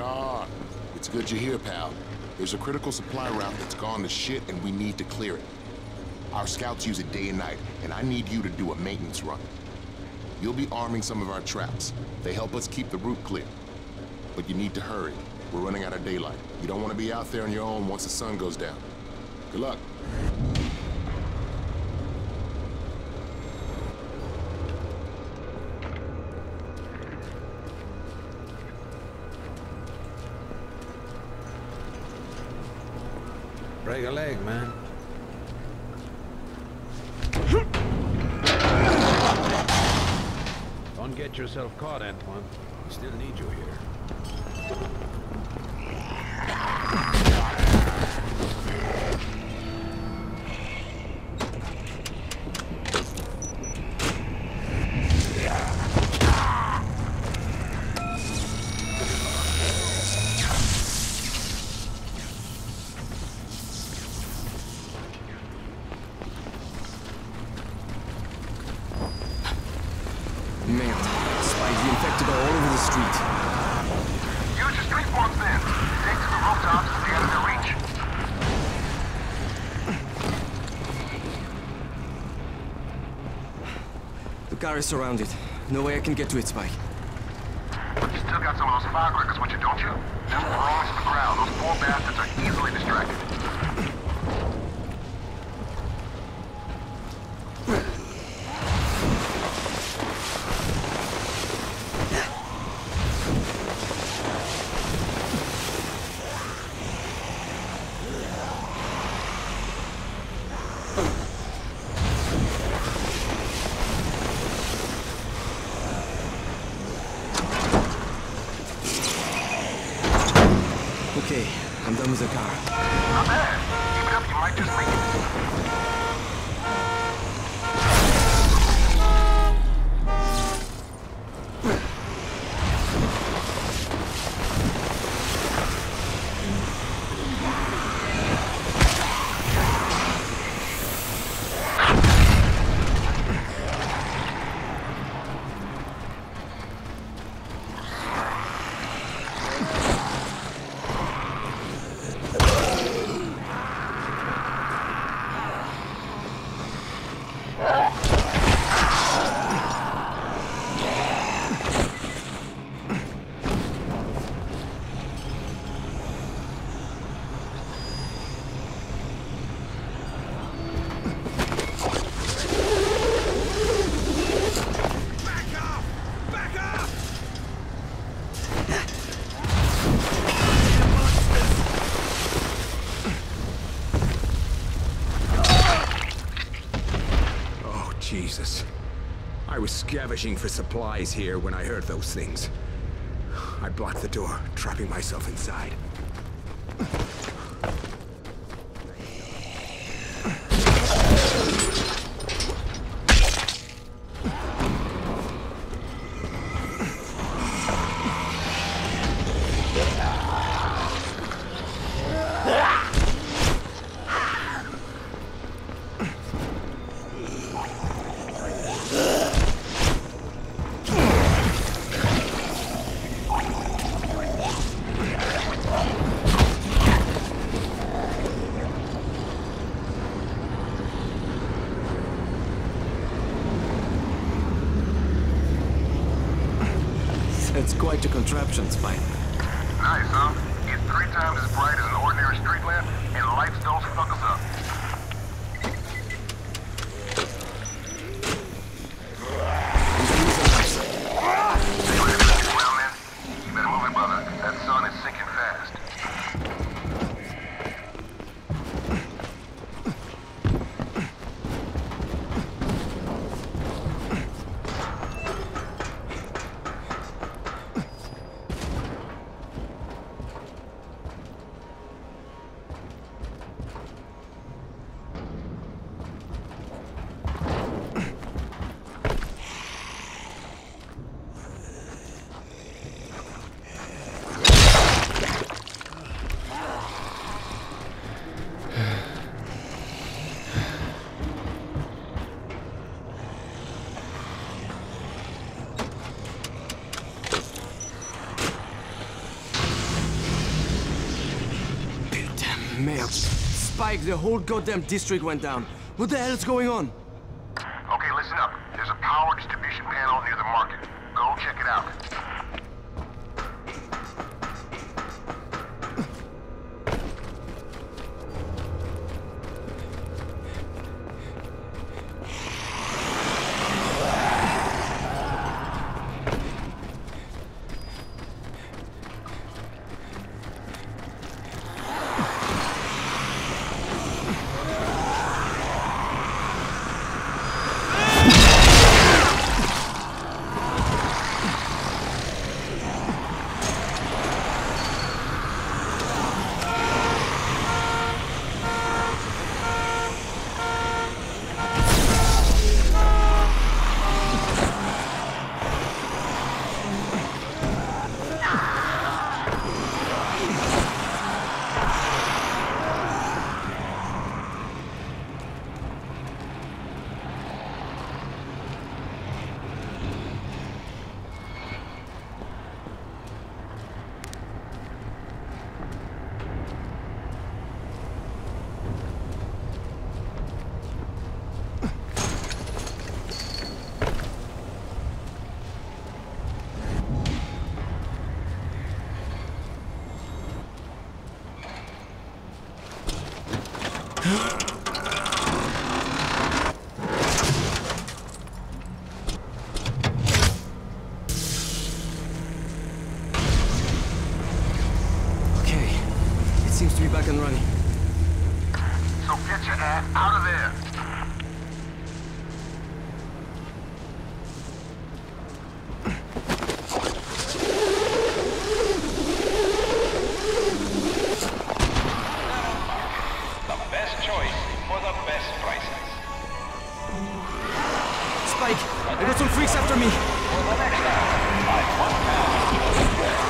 are. It's good you're here, pal. There's a critical supply route that's gone to shit and we need to clear it. Our scouts use it day and night, and I need you to do a maintenance run. You'll be arming some of our traps. They help us keep the route clear. But you need to hurry. We're running out of daylight. You don't want to be out there on your own once the sun goes down. Good luck. Break a leg, man. Don't get yourself caught, Antoine. We still need you here. Man, spies the infected are all over the street. Use your street walks then. Take to the rooftops to the end of their reach. The car is surrounded. No way I can get to it, Spike. But you still got some of those firecrackers with you, don't you? Them frogs to the ground. Those poor bastards are easily distracted. Okay, I'm done with the car. Not bad. Keep it up, you might just make it. Jesus. I was scavenging for supplies here when I heard those things. I blocked the door, trapping myself inside. It's quite a contraption, Spike. Nice, huh? It's 3 times as bright as an ordinary street lamp, and lights don't fuck us up. Well, man, you better move it, brother. That sun is sinking fast. Spike, the whole goddamn district went down. What the hell is going on? Okay, listen up. There's a power distribution panel near the market. Go check it out. Seems to be back and running. So get your ass out of there. The best choice for the best prices. Spike, I got some freaks after me. For the next hour, by 1 pound.